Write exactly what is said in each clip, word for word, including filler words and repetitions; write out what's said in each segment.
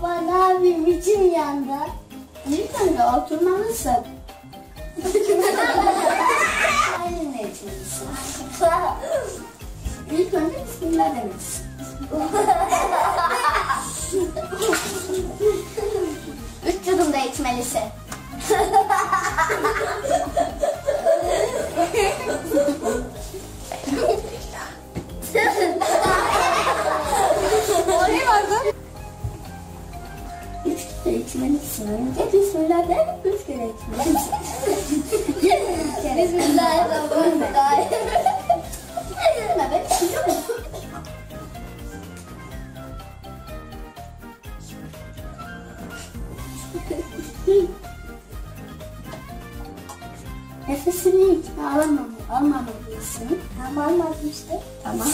Baba ne yapayım, içim yandı. İlk önce oturmalısın. Aynen içmelisin. İlk önce bismillah demelisin. Üç yudum da içmelisin. Oraya baktım. Üç kere içmelisin. Önce bismillah de, üç kere içmelisin. Bismillahirrahmanirrahim. Ne be? Nefesini hiç alamamalısın. Almamalısın. Tamam almamıştım. Tamam.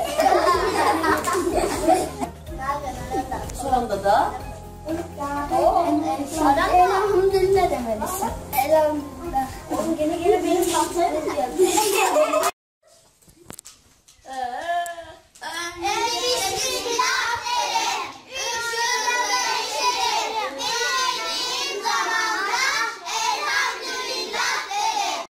Nerede? Sonunda da Sonra elhamdülillah demelisin. elhamdülillah. Oğlum gene gene benim patlarım geldi.